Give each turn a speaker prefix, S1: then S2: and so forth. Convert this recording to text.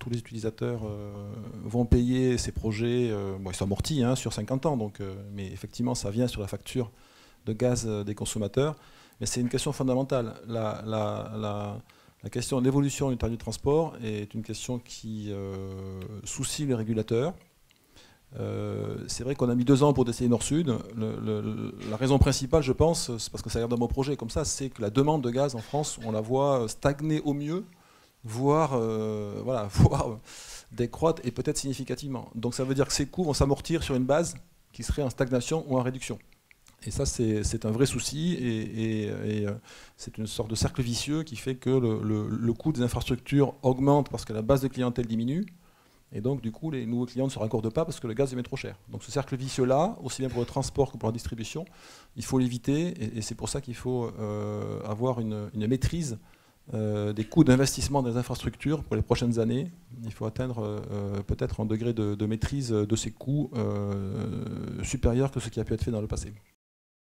S1: tous les utilisateurs vont payer ces projets. Bon, ils sont amortis hein, sur 50 ans, donc, mais effectivement, ça vient sur la facture de gaz des consommateurs. Mais c'est une question fondamentale. La question de l'évolution du tarif du transport est une question qui soucie les régulateurs. C'est vrai qu'on a mis 2 ans pour décider Nord-Sud. La raison principale, je pense, c'est parce que ça a l'air d'un beau projet comme ça, c'est que la demande de gaz en France, on la voit stagner au mieux, voire, voilà, voire décroître et peut-être significativement. Donc ça veut dire que ces coûts vont s'amortir sur une base qui serait en stagnation ou en réduction. Et ça, c'est un vrai souci et c'est une sorte de cercle vicieux qui fait que le coût des infrastructures augmente parce que la base de clientèle diminue. Et donc, du coup, les nouveaux clients ne se raccordent pas parce que le gaz devient trop cher. Donc ce cercle vicieux-là, aussi bien pour le transport que pour la distribution, il faut l'éviter. Et c'est pour ça qu'il faut avoir une maîtrise des coûts d'investissement des infrastructures pour les prochaines années. Il faut atteindre peut-être un degré de maîtrise de ces coûts supérieur que ce qui a pu être fait dans le passé.